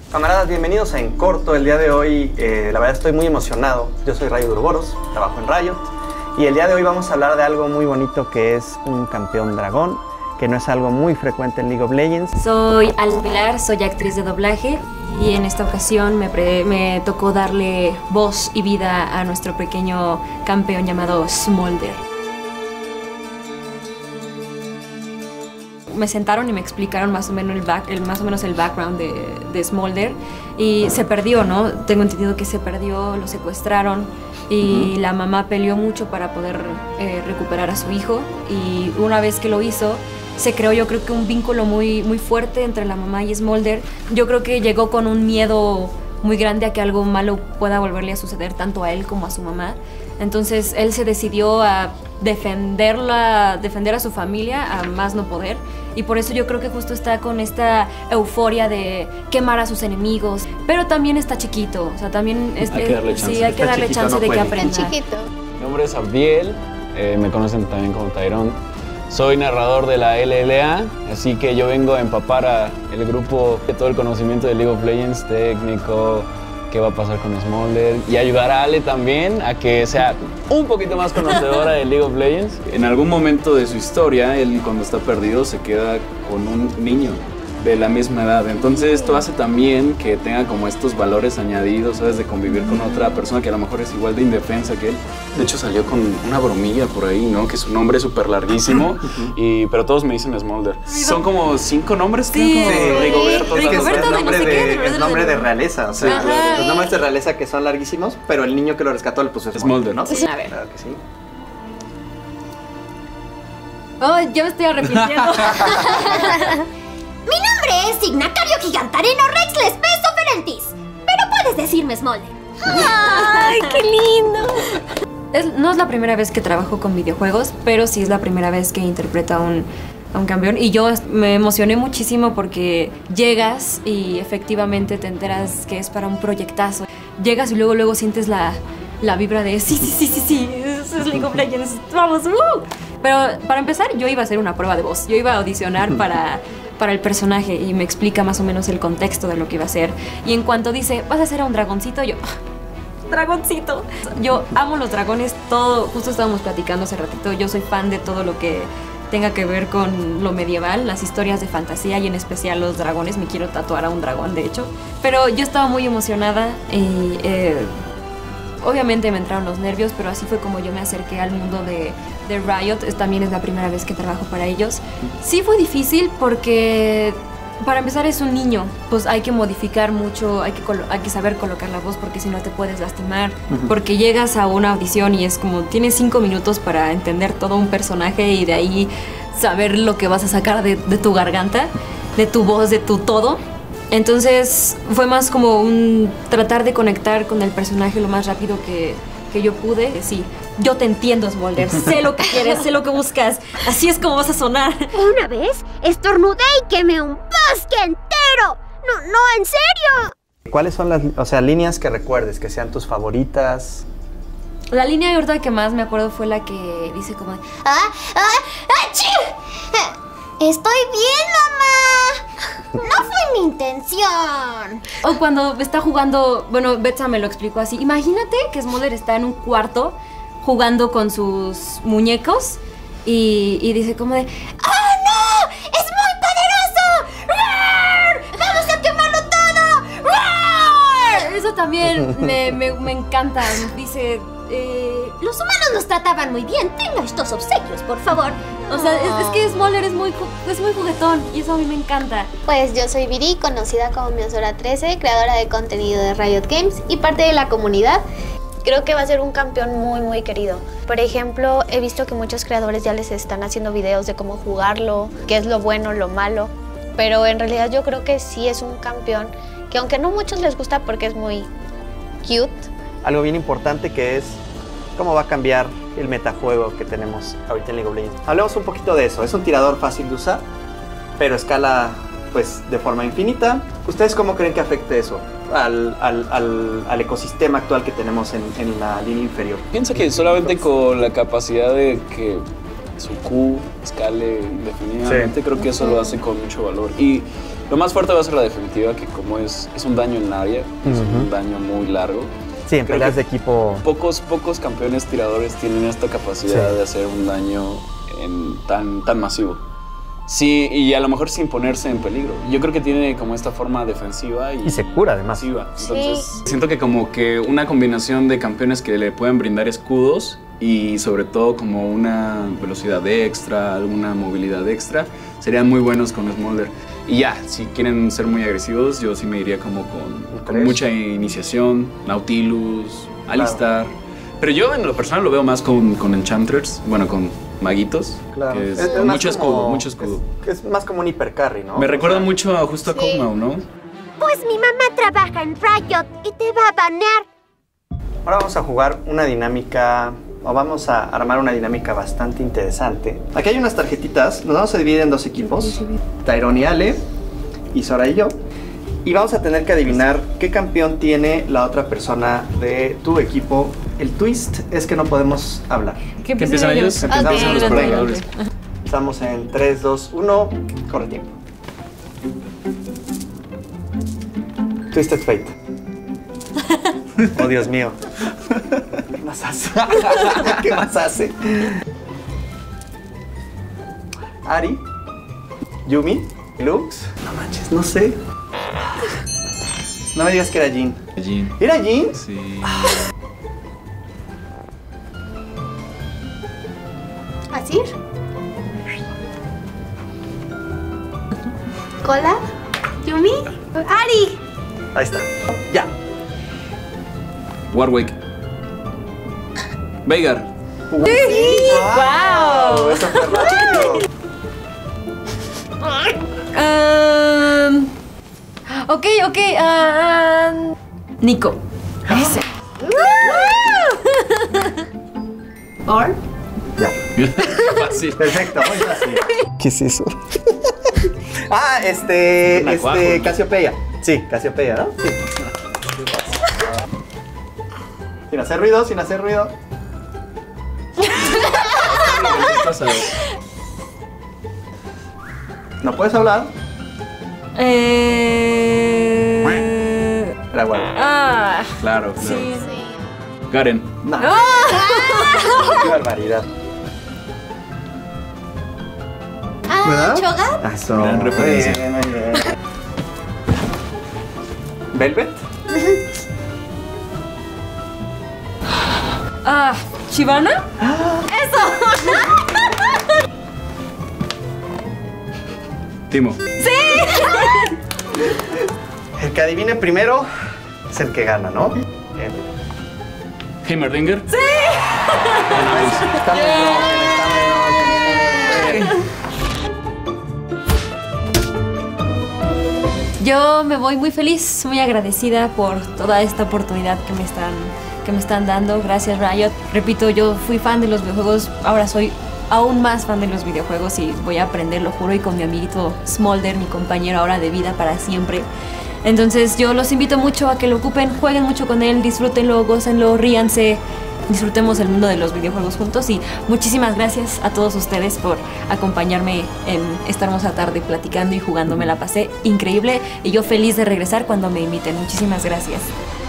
Camaradas, bienvenidos a En Corto. El día de hoy, la verdad estoy muy emocionado. Yo soy Rayo Durboros, trabajo en Riot. Y el día de hoy vamos a hablar de algo muy bonito que es un campeón dragón, que no es algo muy frecuente en League of Legends. Soy Ale Pilar, soy actriz de doblaje y en esta ocasión me tocó darle voz y vida a nuestro pequeño campeón llamado Smolder. Me sentaron y me explicaron más o menos el background de Smolder y se perdió, ¿no? Tengo entendido que se perdió, lo secuestraron y la mamá peleó mucho para poder recuperar a su hijo, y una vez que lo hizo se creó, yo creo que un vínculo muy fuerte entre la mamá y Smolder. Yo creo que llegó con un miedo muy grande a que algo malo pueda volverle a suceder tanto a él como a su mamá. Entonces él se decidió a defender a su familia a más no poder, y por eso yo creo que justo está con esta euforia de quemar a sus enemigos, pero también está chiquito, o sea, también hay que darle chance, sí, hay que darle chance de que aprenda. Chiquito. Mi nombre es Abdiel, me conocen también como Tyrone. Soy narrador de la LLA, así que yo vengo a empapar al grupo de todo el conocimiento de League of Legends, técnico, qué va a pasar con Smolder, y ayudar a Ale también a que sea un poquito más conocedora de League of Legends. En algún momento de su historia, él cuando está perdido se queda con un niño de la misma edad, entonces esto hace también que tenga como estos valores añadidos, ¿sabes? De convivir con otra persona que a lo mejor es igual de indefensa que él. De hecho salió con una bromilla por ahí, ¿no? Que su nombre es súper larguísimo, pero todos me dicen Smolder. Son como 5 nombres, sí, Rigoberto. Es el nombre de realeza, o sea, los nombres de realeza que son larguísimos, pero el niño que lo rescató le puso Smolder, ¿no? Sí. A ver. Claro que sí. Oh, yo me estoy arrepintiendo. Mi nombre es Ignacario Gigantareno Rex Lespeso Ferentis, pero puedes decirme Smolder. ¡Ay, qué lindo! No es la primera vez que trabajo con videojuegos, pero sí es la primera vez que interpreto a un campeón. Y yo me emocioné muchísimo porque llegas y efectivamente te enteras que es para un proyectazo. Llegas y luego sientes la vibra de sí, eso es League of Legends, vamos, Pero para empezar, yo iba a hacer una prueba de voz. Yo iba a audicionar para el personaje y me explica más o menos el contexto de lo que iba a hacer. Y en cuanto dice, vas a hacer a un dragoncito, yo... ¡Dragoncito! Yo amo los dragones, todo... Justo estábamos platicando hace ratito, yo soy fan de todo lo que tenga que ver con lo medieval, las historias de fantasía y en especial los dragones. Me quiero tatuar a un dragón, de hecho. Pero yo estaba muy emocionada y... obviamente me entraron los nervios, pero así fue como yo me acerqué al mundo de Riot. También es la primera vez que trabajo para ellos. Sí fue difícil porque, para empezar, es un niño. Pues hay que modificar mucho, hay que saber colocar la voz porque si no te puedes lastimar. Porque llegas a una audición y es como, tienes 5 minutos para entender todo un personaje y de ahí saber lo que vas a sacar de tu garganta, de tu voz, de tu todo. Entonces fue más como un tratar de conectar con el personaje lo más rápido que yo pude. Sí, yo te entiendo, Smolder, sé lo que quieres, sé lo que buscas, así es como vas a sonar. Una vez estornudé y quemé un bosque entero. No, en serio. ¿Cuáles son las líneas que recuerdes, que sean tus favoritas? La línea de ahorita que más me acuerdo fue la que dice como... Estoy bien, mamá. No fue mi intención. O cuando está jugando, bueno, Betsa me lo explicó así. Imagínate que Smolder está en un cuarto jugando con sus muñecos y dice como de... ¡Oh, no! ¡Es muy poderoso! ¡Roar! ¡Vamos a quemarlo todo! ¡Roar! Eso también me encanta. Dice... los humanos nos trataban muy bien. Tenga estos obsequios, por favor. O sea, es que Smolder es muy juguetón y eso a mí me encanta. Pues yo soy Viri, conocida como Miosora13, creadora de contenido de Riot Games y parte de la comunidad. Creo que va a ser un campeón muy querido. Por ejemplo, he visto que muchos creadores ya les están haciendo videos de cómo jugarlo, qué es lo bueno, lo malo. Pero en realidad yo creo que sí es un campeón que, aunque no a muchos les gusta porque es muy cute. Algo bien importante que es cómo va a cambiar el metajuego que tenemos ahorita en League of Legends. Hablemos un poquito de eso. Es un tirador fácil de usar, pero escala pues de forma infinita. ¿Ustedes cómo creen que afecte eso al ecosistema actual que tenemos en la línea inferior? Pienso que solamente con la capacidad de que su Q escale indefinidamente, creo que eso lo hace con mucho valor. Y Lo más fuerte va a ser la definitiva, que como es un daño en área, es un daño muy largo. Sí, en Creo peleas que de equipo. Pocos campeones tiradores tienen esta capacidad Sí. de hacer un daño tan masivo. Sí, y a lo mejor sin ponerse en peligro. Yo creo que tiene como esta forma defensiva y Y se cura además. masiva. Sí. Entonces, siento que como que una combinación de campeones que le puedan brindar escudos y sobre todo como una velocidad extra, alguna movilidad extra, serían muy buenos con Smolder. Y ya, si quieren ser muy agresivos, yo sí me iría como con ¿Crees? mucha iniciación, Nautilus, Alistar. Pero yo en lo personal lo veo más con Enchantress, bueno, con maguitos, que es con más mucho como- escudo, mucho escudo. Es más como un hipercarry, ¿no? Me O recuerda sea, mucho a justo a Sí. Kog'Maw, ¿no? Pues mi mamá trabaja en Riot y te va a banear. Ahora vamos a jugar una dinámica, o vamos a armar una dinámica bastante interesante. Aquí hay unas tarjetitas, nos vamos a dividir en dos equipos. Tyrone y Ale, y Sora y yo. Y vamos a tener que adivinar qué campeón tiene la otra persona de tu equipo. El twist es que no podemos hablar. ¿Qué empiezan ellos? Empezamos Ok, en los ok, perdedores. Estamos en 3, 2, 1, corre tiempo. Twisted Fate. Oh, Dios mío. ¿Qué más hace? ¿Qué más hace? Ari, Yumi, Lux. No manches, no sé. No me digas que era Jin. Jin. ¿Era Jin? Sí. ¿Asir? ¿Cola? ¿Yumi? ¡Ari! Ahí está. Ya. Warwick. Veigar. ¡Wow! Eso fue rápido. Ok, Nico. Ese. ¿Or? Ya. Fácil. Perfecto, muy fácil. ¿Qué es eso? Ah, Una cuajo, ¿no? Casiopeia. Sí, Casiopeia, ¿no? Sí. Sin hacer ruido, sin hacer ruido. ¿No puedes hablar? Era bueno. Claro, claro. Sí. Garen. No. Qué barbaridad. ¿Verdad? ¿Chogat? Eso. Gran referencia. Muy bien, muy bien. ¿Velvet? ¿Chivana? Timo. El que adivine primero es el que gana, ¿no? Bien. Heimerdinger. Sí. Está muy bien, está muy bien. Yo me voy muy feliz, muy agradecida por toda esta oportunidad que me están dando. Gracias, Riot. Repito, yo fui fan de los videojuegos, ahora soy aún más fan de los videojuegos y voy a aprender, lo juro, y con mi amiguito Smolder, mi compañero ahora de vida para siempre. Entonces yo los invito mucho a que lo ocupen, jueguen mucho con él, disfrútenlo, gócenlo, ríanse, disfrutemos el mundo de los videojuegos juntos. Y muchísimas gracias a todos ustedes por acompañarme en esta hermosa tarde platicando y jugando. Me la pasé increíble y yo feliz de regresar cuando me inviten. Muchísimas gracias.